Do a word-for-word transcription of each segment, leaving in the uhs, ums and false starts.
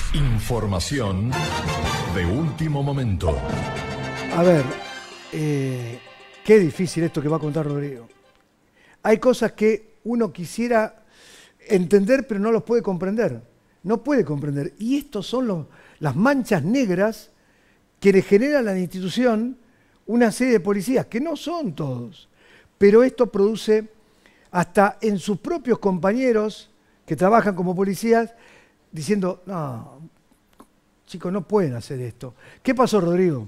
Información de último momento. A ver, eh, qué difícil esto que va a contar Rodrigo. Hay cosas que uno quisiera entender, pero no los puede comprender. No puede comprender. Y estos son los, las manchas negras que le generan a la institución una serie de policías, que no son todos. Pero esto produce, hasta en sus propios compañeros que trabajan como policías, diciendo, no, chicos, no pueden hacer esto. ¿Qué pasó, Rodrigo?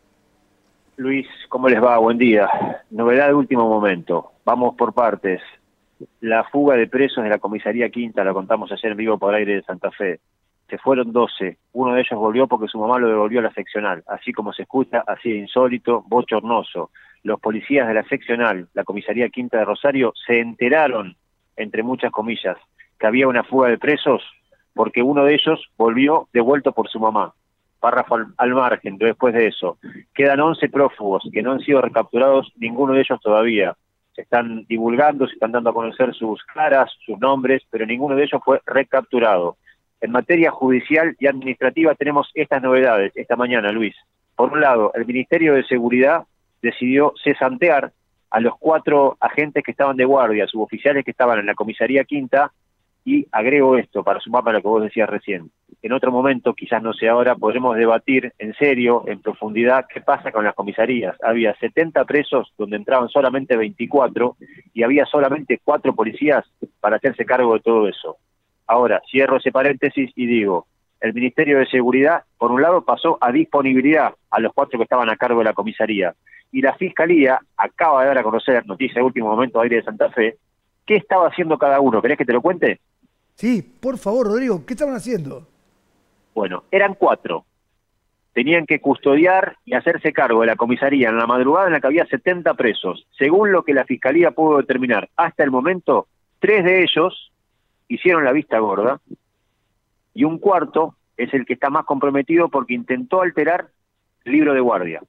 Luis, ¿cómo les va? Buen día. Novedad de último momento. Vamos por partes. La fuga de presos de la comisaría Quinta, la contamos ayer en vivo por aire de Santa Fe. Se fueron doce. Uno de ellos volvió porque su mamá lo devolvió a la seccional. Así como se escucha, así de insólito, bochornoso. Los policías de la seccional, la comisaría Quinta de Rosario, se enteraron, entre muchas comillas, que había una fuga de presos porque uno de ellos volvió devuelto por su mamá. Párrafo al, al margen, después de eso. Quedan once prófugos que no han sido recapturados, ninguno de ellos todavía. Se están divulgando, se están dando a conocer sus caras, sus nombres, pero ninguno de ellos fue recapturado. En materia judicial y administrativa tenemos estas novedades esta mañana, Luis. Por un lado, el Ministerio de Seguridad decidió cesantear a los cuatro agentes que estaban de guardia, suboficiales que estaban en la comisaría Quinta, y agrego esto para sumar para lo que vos decías recién. En otro momento, quizás no sea ahora, podremos debatir en serio, en profundidad, qué pasa con las comisarías. Había setenta presos donde entraban solamente veinticuatro y había solamente cuatro policías para hacerse cargo de todo eso. Ahora, cierro ese paréntesis y digo, el Ministerio de Seguridad, por un lado, pasó a disponibilidad a los cuatro que estaban a cargo de la comisaría. Y la Fiscalía acaba de dar a conocer, noticia de último momento, aire de Santa Fe, ¿qué estaba haciendo cada uno? ¿Querés que te lo cuente? Sí, por favor, Rodrigo, ¿qué estaban haciendo? Bueno, eran cuatro. Tenían que custodiar y hacerse cargo de la comisaría en la madrugada en la que había setenta presos. Según lo que la Fiscalía pudo determinar hasta el momento, tres de ellos hicieron la vista gorda y un cuarto es el que está más comprometido porque intentó alterar el libro de guardia.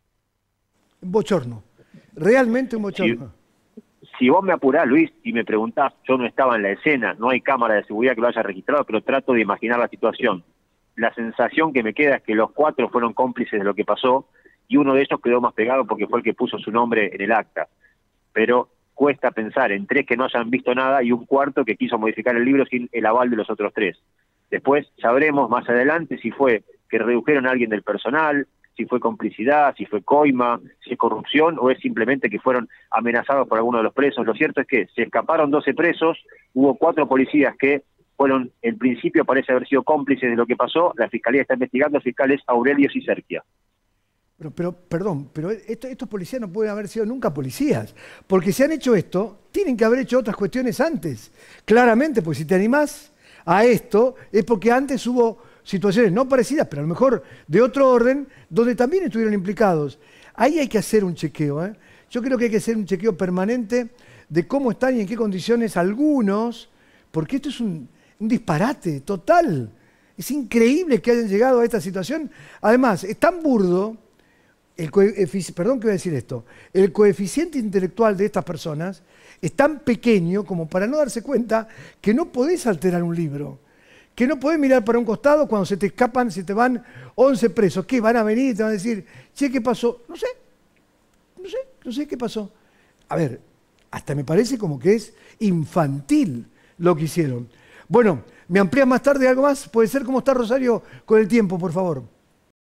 Un bochorno, realmente un bochorno. Si, si vos me apurás, Luis, y me preguntás, yo no estaba en la escena, no hay cámara de seguridad que lo haya registrado, pero trato de imaginar la situación. La sensación que me queda es que los cuatro fueron cómplices de lo que pasó y uno de ellos quedó más pegado porque fue el que puso su nombre en el acta. Pero cuesta pensar en tres que no hayan visto nada y un cuarto que quiso modificar el libro sin el aval de los otros tres. Después sabremos más adelante si fue que redujeron a alguien del personal, si fue complicidad, si fue coima, si es corrupción o es simplemente que fueron amenazados por alguno de los presos. Lo cierto es que se escaparon doce presos, hubo cuatro policías que fueron, en principio parece haber sido cómplices de lo que pasó, la Fiscalía está investigando, fiscales Aurelio y Cerquia. Pero, pero, perdón, pero esto, estos policías no pueden haber sido nunca policías, porque si han hecho esto, tienen que haber hecho otras cuestiones antes. Claramente, porque si te animás a esto, es porque antes hubo situaciones no parecidas, pero a lo mejor de otro orden, donde también estuvieron implicados. Ahí hay que hacer un chequeo, ¿eh? Yo creo que hay que hacer un chequeo permanente de cómo están y en qué condiciones algunos, porque esto es un, un disparate total. Es increíble que hayan llegado a esta situación. Además, es tan burdo, el perdón que voy a decir esto, el coeficiente intelectual de estas personas es tan pequeño como para no darse cuenta que no podés alterar un libro, que no podés mirar para un costado cuando se te escapan, se te van once presos. ¿Qué? Van a venir y te van a decir, che, ¿qué pasó? No sé, no sé, no sé qué pasó. A ver, hasta me parece como que es infantil lo que hicieron. Bueno, ¿me amplías más tarde algo más? Puede ser. ¿Cómo está Rosario con el tiempo, por favor?